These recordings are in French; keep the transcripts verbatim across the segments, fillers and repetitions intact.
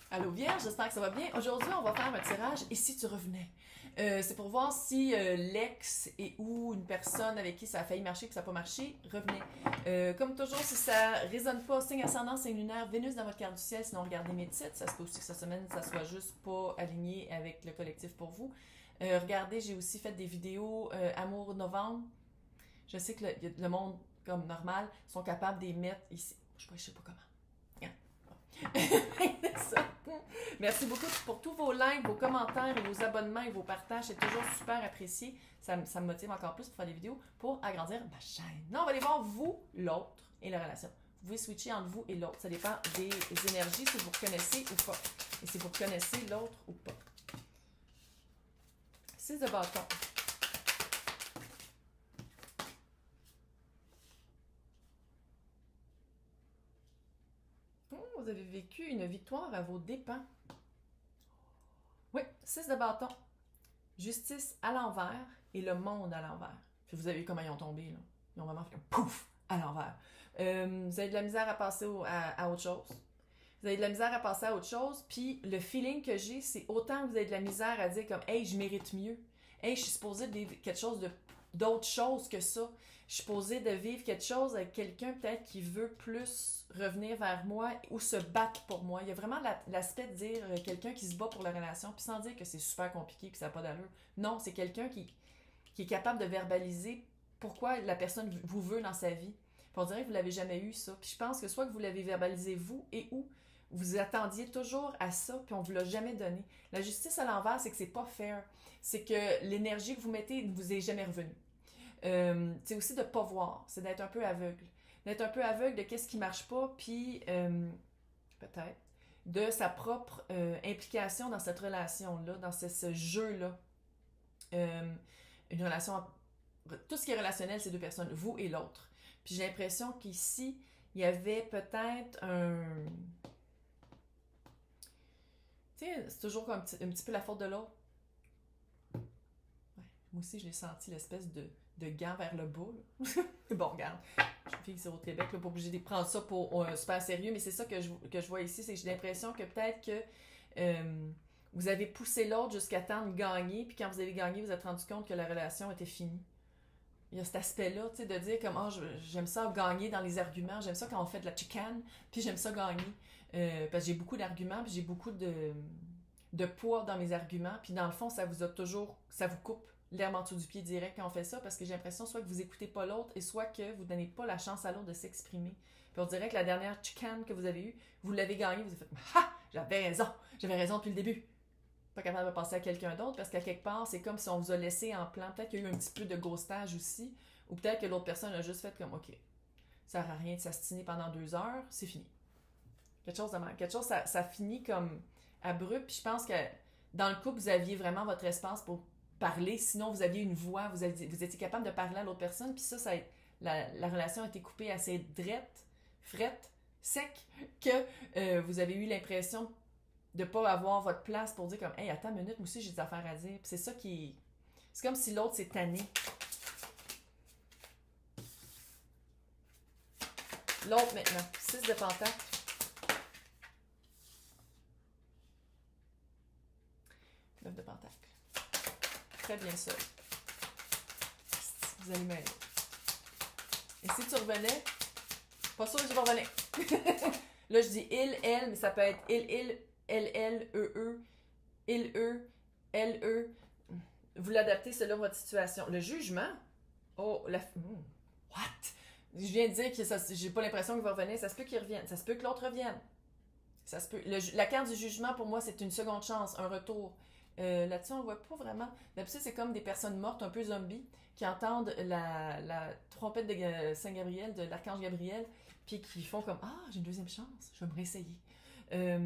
Allô Vierge, j'espère que ça va bien. Aujourd'hui, on va faire un tirage « Et si tu revenais? Euh, c'est pour voir si euh, l'ex et ou une personne avec qui ça a failli marcher et que ça n'a pas marché revenait. Euh, comme toujours, si ça ne résonne pas, signe ascendant, signe lunaire, Vénus dans votre carte du ciel, sinon regardez mes titres. Ça se peut aussi que cette semaine, ça soit juste pas aligné avec le collectif pour vous. Euh, regardez, j'ai aussi fait des vidéos euh, Amour novembre. Je sais que le, le monde, comme normal, sont capables de les mettre ici. Je ne sais pas comment. Merci beaucoup pour tous vos likes, vos commentaires et vos abonnements et vos partages. C'est toujours super apprécié. Ça, ça me motive encore plus pour faire des vidéos pour agrandir ma chaîne. Non, on va aller voir vous, l'autre et la relation. Vous pouvez switcher entre vous et l'autre. Ça dépend des énergies, si vous reconnaissez ou pas. Et si vous reconnaissez l'autre ou pas. Six de bâton. Vous avez vécu une victoire à vos dépens. Oui, six de bâton. Justice à l'envers et le monde à l'envers. Puis vous avez vu comment ils ont tombé, là. Ils ont vraiment fait un pouf à l'envers. Euh, vous avez de la misère à passer au, à, à autre chose. Vous avez de la misère à passer à autre chose. Puis le feeling que j'ai, c'est autant que vous avez de la misère à dire comme « Hey, je mérite mieux. Hey, je suis supposée de vivre quelque chose de d'autre chose que ça. Je suis supposée de vivre quelque chose avec quelqu'un peut-être qui veut plus revenir vers moi ou se battre pour moi. » Il y a vraiment l'aspect de dire euh, quelqu'un qui se bat pour la relation, puis sans dire que c'est super compliqué et que ça n'a pas d'allure. Non, c'est quelqu'un qui, qui est capable de verbaliser pourquoi la personne vous veut dans sa vie. Puis on dirait que vous ne l'avez jamais eu, ça. Puis je pense que soit que vous l'avez verbalisé vous et où vous attendiez toujours à ça, puis on ne vous l'a jamais donné. La justice à l'envers, c'est que c'est pas fair. C'est que l'énergie que vous mettez ne vous est jamais revenue. Euh, c'est aussi de ne pas voir, c'est d'être un peu aveugle. D'être un peu aveugle de qu'est-ce qui ne marche pas, puis euh, peut-être de sa propre euh, implication dans cette relation-là, dans ce, ce jeu-là. Euh, une relation, tout ce qui est relationnel, c'est deux personnes, vous et l'autre. Puis j'ai l'impression qu'ici, il y avait peut-être un... Tu sais, c'est toujours comme un petit, un petit peu la faute de l'autre. Ouais, moi aussi, je l'ai senti, l'espèce de... de gants vers le bas. Bon, regarde, je suis fille sur au Québec, là, pas obligée de prendre ça pour euh, super sérieux, mais c'est ça que je, que je vois ici, c'est que j'ai l'impression que peut-être que euh, vous avez poussé l'autre jusqu'à temps de gagner, puis quand vous avez gagné, vous vous êtes rendu compte que la relation était finie. Il y a cet aspect-là, tu sais, de dire comme, oh, j'aime ça gagner dans les arguments, j'aime ça quand on fait de la chicane, puis j'aime ça gagner. Euh, parce que j'ai beaucoup d'arguments, puis j'ai beaucoup de, de poids dans mes arguments, puis dans le fond, ça vous a toujours, ça vous coupe l'herbe en dessous du pied direct quand on fait ça, parce que j'ai l'impression soit que vous écoutez pas l'autre, et soit que vous donnez pas la chance à l'autre de s'exprimer. Puis on dirait que la dernière chicane que vous avez eue, vous l'avez gagnée, vous avez fait « Ha! J'avais raison! J'avais raison depuis le début! » Pas capable de passer à quelqu'un d'autre, parce qu'à quelque part, c'est comme si on vous a laissé en plan. Peut-être qu'il y a eu un petit peu de ghostage aussi, ou peut-être que l'autre personne a juste fait comme « Ok, ça sert à rien de s'astiner pendant deux heures, c'est fini. » Quelque chose de mal. Quelque chose, ça, ça finit comme abrupt, puis je pense que dans le couple, vous aviez vraiment votre espace pour parler, sinon vous aviez une voix, vous, aviez, vous étiez capable de parler à l'autre personne, puis ça, ça la, la relation a été coupée assez drette, frette, sec, que euh, vous avez eu l'impression de ne pas avoir votre place pour dire comme « Hey, attends une minute, moi aussi j'ai des affaires à dire. » Puis c'est ça qui... C'est comme si l'autre s'est tanné. L'autre maintenant, six de pentacles. neuf de pentacles. Très bien ça. Vous allez m'aider. Et si tu revenais, pas sûr que je vais revenir. Là, je dis il, elle, mais ça peut être il, il, elle, elle, eux, eux, il, eux, elle, eux. Vous l'adaptez selon votre situation. Le jugement, oh, la... Hmm. What? Je viens de dire que ça, j'ai pas l'impression qu'il va revenir. Ça se peut qu'il revienne. Ça se peut que l'autre revienne. Ça se peut. Le, la carte du jugement, pour moi, c'est une seconde chance, un retour. Euh, Là-dessus, on ne voit pas vraiment. D'habitude, c'est comme des personnes mortes, un peu zombies, qui entendent la, la trompette de Saint-Gabriel, de l'archange Gabriel, puis qui font comme « Ah, j'ai une deuxième chance, je vais me réessayer. Euh, »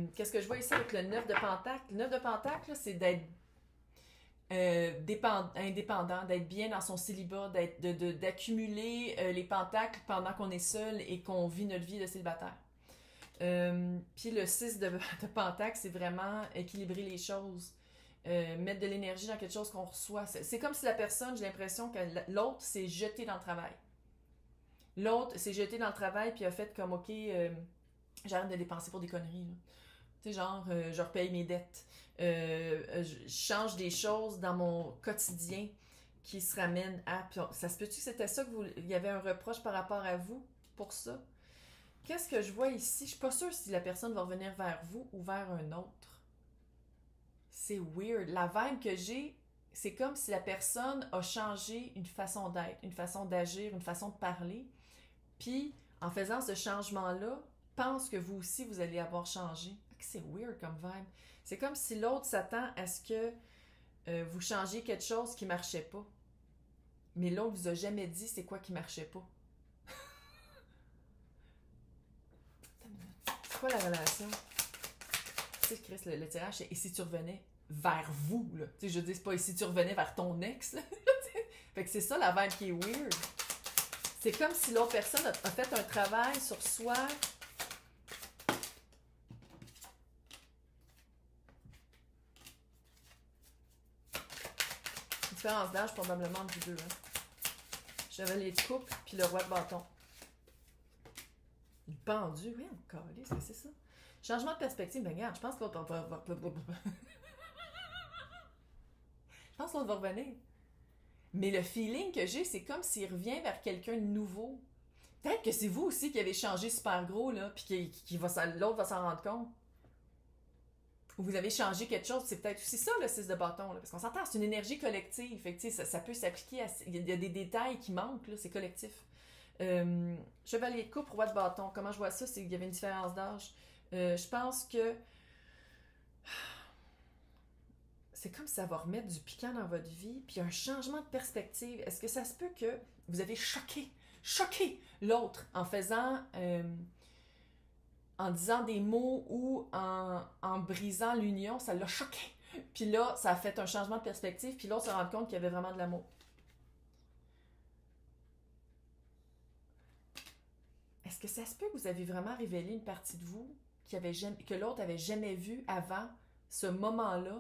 Qu'est-ce que je vois ici avec le neuf de pentacle? Le neuf de pentacle, c'est d'être euh, indépendant, d'être bien dans son célibat, d'accumuler euh, les pentacles pendant qu'on est seul et qu'on vit notre vie de célibataire. Euh, puis le six de, de pentacle, c'est vraiment équilibrer les choses. Euh, mettre de l'énergie dans quelque chose qu'on reçoit. C'est comme si la personne, j'ai l'impression que l'autre s'est jeté dans le travail. L'autre s'est jeté dans le travail puis a fait comme, OK, euh, j'arrête de dépenser pour des conneries. Là. Tu sais, genre, euh, je repaye mes dettes. Euh, je change des choses dans mon quotidien qui se ramènent à... Puis on- ça se peut-tu que c'était ça que vous... Il y avait un reproche par rapport à vous pour ça? Qu'est-ce que je vois ici? Je suis pas sûre si la personne va revenir vers vous ou vers un autre. C'est weird. La vibe que j'ai, c'est comme si la personne a changé une façon d'être, une façon d'agir, une façon de parler. Puis, en faisant ce changement-là, pense que vous aussi, vous allez avoir changé. C'est weird comme vibe. C'est comme si l'autre s'attend à ce que euh, vous changiez quelque chose qui marchait pas. Mais l'autre vous a jamais dit c'est quoi qui marchait pas. C'est quoi la relation? Tu sais, Chris, le, le tirage, c'est « et si tu revenais vers vous », là. Tu sais, je dis, c'est pas « et si tu revenais vers ton ex », là. Fait que c'est ça la vibe qui est weird. C'est comme si l'autre personne a, a fait un travail sur soi. Différence d'âge probablement entre vous deux. Hein. Chevalier de coupe puis le roi de bâton. Le pendu, oui, encore, qu'est-ce que c'est ça? Changement de perspective, ben regarde, je pense que l'autre va... va- va- va- Je pense que l'autre va revenir. Mais le feeling que j'ai, c'est comme s'il revient vers quelqu'un de nouveau. Peut-être que c'est vous aussi qui avez changé super gros, là, puis qui, qui va, s'en- l'autre va s'en rendre compte. Ou vous avez changé quelque chose, c'est peut-être aussi ça le six de bâton, là, parce qu'on s'entend, c'est une énergie collective, fait que, tu sais, ça, ça peut s'appliquer à... Il y a des détails qui manquent, là, c'est collectif. Euh, chevalier de coupe, roi de bâton, comment je vois ça, c'est qu'il y avait une différence d'âge. Euh, je pense que c'est comme si ça va remettre du piquant dans votre vie, puis un changement de perspective. Est-ce que ça se peut que vous avez choqué, choqué l'autre en faisant... Euh, en disant des mots ou en, en brisant l'union, ça l'a choqué. Puis là, ça a fait un changement de perspective, puis l'autre se rend compte qu'il y avait vraiment de l'amour. Est-ce que ça se peut que vous avez vraiment révélé une partie de vous qui avait jamais, que l'autre avait jamais vue avant ce moment-là?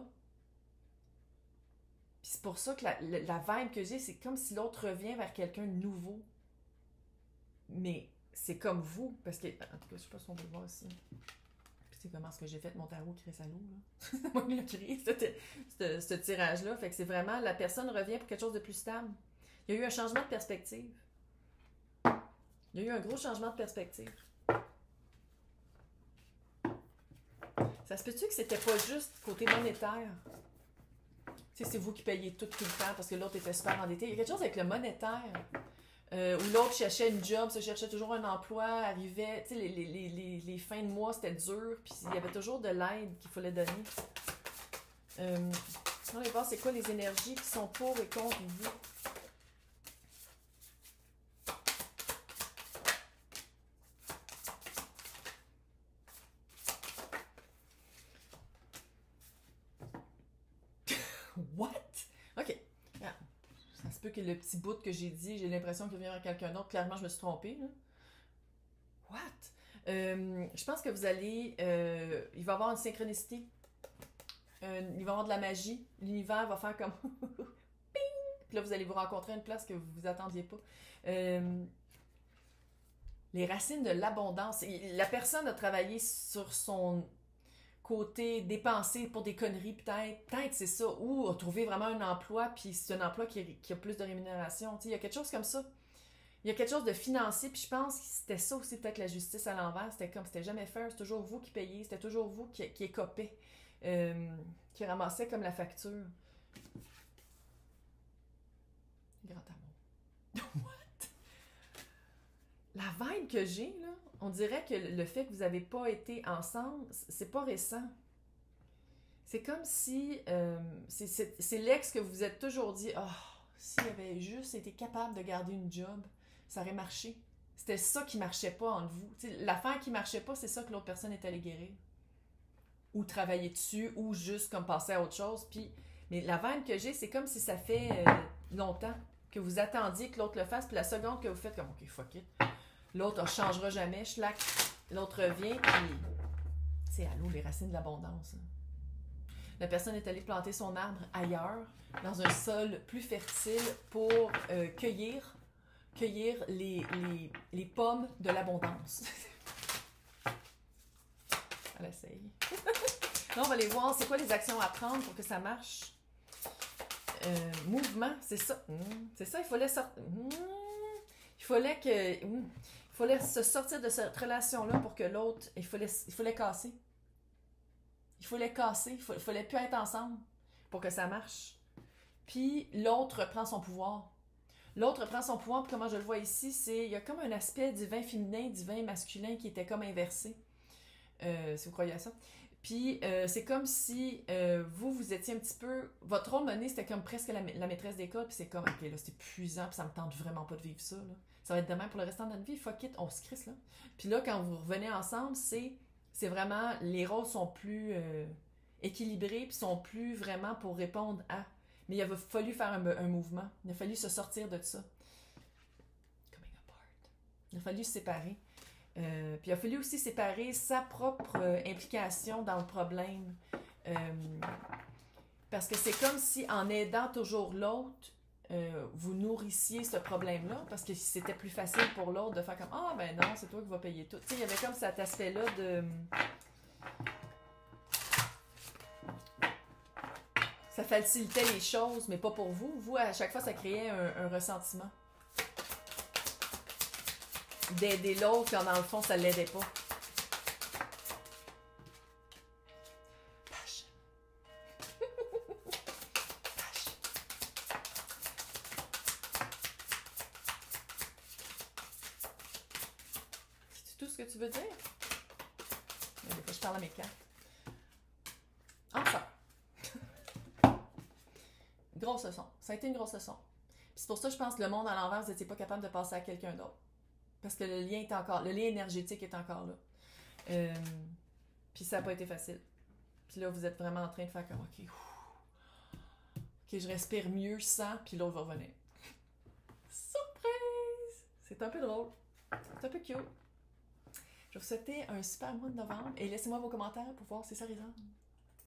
Puis c'est pour ça que la, la, la vibe que j'ai, c'est comme si l'autre revient vers quelqu'un de nouveau. Mais c'est comme vous, parce que... En tout cas, je sais pas si on peut le voir ici. C'est comment ce que j'ai fait mon tarot crée sa l'eau, là. C'est moi qui l'ai créé, ce, ce tirage-là. Fait que c'est vraiment, la personne revient pour quelque chose de plus stable. Il y a eu un changement de perspective. Il y a eu un gros changement de perspective. Ça se peut-tu que c'était pas juste côté monétaire? Tu sais, c'est vous qui payez tout, tout le temps parce que l'autre était super endetté. Il y a quelque chose avec le monétaire. Euh, où l'autre cherchait une job, se cherchait toujours un emploi, arrivait, tu sais, les, les, les, les fins de mois, c'était dur, puis il y avait toujours de l'aide qu'il fallait donner. Euh, on va voir c'est quoi les énergies qui sont pour et contre vous. What? OK. Ah. Ça se peut que le petit bout que j'ai dit, j'ai l'impression qu'il vient vers quelqu'un d'autre. Clairement, je me suis trompée. Là. What? Euh, je pense que vous allez... Euh, il va y avoir une synchronicité. Euh, il va y avoir de la magie. L'univers va faire comme... Ping! Puis là, vous allez vous rencontrer à une place que vous vous attendiez pas. Euh, les racines de l'abondance. La personne a travaillé sur son côté dépensé pour des conneries, peut-être. Peut-être c'est ça. Ou a trouvé vraiment un emploi, puis c'est un emploi qui, qui a plus de rémunération. T'sais, il y a quelque chose comme ça. Il y a quelque chose de financier, puis je pense que c'était ça aussi, peut-être la justice à l'envers. C'était comme, c'était jamais fair, c'était toujours vous qui payez, c'était toujours vous qui, qui écopez, euh, qui ramassait comme la facture. Grand amour. What? La vibe que j'ai, là, on dirait que le fait que vous n'avez pas été ensemble, c'est pas récent. C'est comme si euh, c'est, c'est, c'est l'ex que vous vous êtes toujours dit « Oh, s'il avait juste été capable de garder une job, ça aurait marché. » C'était ça qui marchait pas entre vous. T'sais, l'affaire qui marchait pas, c'est ça que l'autre personne est allée guérir. Ou travailler dessus, ou juste comme passer à autre chose. Puis, mais la vibe que j'ai, c'est comme si ça fait euh, longtemps que vous attendiez que l'autre le fasse, puis la seconde que vous faites comme « Ok, fuck it. » L'autre ne changera jamais, schlac. L'autre revient, puis c'est allô, les racines de l'abondance. Hein. La personne est allée planter son arbre ailleurs, dans un sol plus fertile pour euh, cueillir, cueillir les, les, les pommes de l'abondance. Elle essaye. Là, on va aller voir c'est quoi les actions à prendre pour que ça marche. Euh, mouvement, c'est ça. Mmh. C'est ça, il fallait sortir. Mmh. Il fallait que. Mmh. Il fallait se sortir de cette relation-là pour que l'autre. Il fallait, il fallait casser. Il fallait casser. Il fallait, il fallait plus être ensemble pour que ça marche. Puis l'autre reprend son pouvoir. L'autre reprend son pouvoir, puis comment je le vois ici, c'est. Il y a comme un aspect divin féminin, divin masculin qui était comme inversé. Euh, si vous croyez à ça. Puis euh, c'est comme si euh, vous, vous étiez un petit peu... Votre rôle mené, c'était comme presque la, la maîtresse d'école, puis c'est comme, ok, là, c'est épuisant, puis ça me tente vraiment pas de vivre ça, là. Ça va être demain pour le restant de notre vie, fuck it, on se crisse, là. Puis là, quand vous revenez ensemble, c'est, c'est vraiment... Les rôles sont plus euh, équilibrés, puis sont plus vraiment pour répondre à... Mais il a fallu faire un, un mouvement. Il a fallu se sortir de ça. Coming apart. Il a fallu se séparer. Euh, puis il a fallu aussi séparer sa propre euh, implication dans le problème. Euh, parce que c'est comme si en aidant toujours l'autre, euh, vous nourrissiez ce problème-là, parce que c'était plus facile pour l'autre de faire comme « Ah, ben non, c'est toi qui vas payer tout. » Tu sais, il y avait comme cet aspect-là de... Ça facilitait les choses, mais pas pour vous. Vous, à chaque fois, ça créait un, un ressentiment. D'aider l'autre quand dans le fond ça l'aidait pas. Passion. Passion. C'est tout ce que tu veux dire? Des fois je parle à mes cartes. Enfin. Grosse leçon. Ça a été une grosse leçon. Puis c'est pour ça que je pense que le monde à l'envers, vous n'étiez pas capable de passer à quelqu'un d'autre. Parce que le lien est encore, le lien énergétique est encore là. Euh, puis ça n'a pas été facile. Puis là, vous êtes vraiment en train de faire comme, OK, ouf, OK, je respire mieux sans, puis l'autre va revenir. Surprise! C'est un peu drôle. C'est un peu cute. Je vais vous souhaiter un super mois de novembre et laissez-moi vos commentaires pour voir si ça résonne.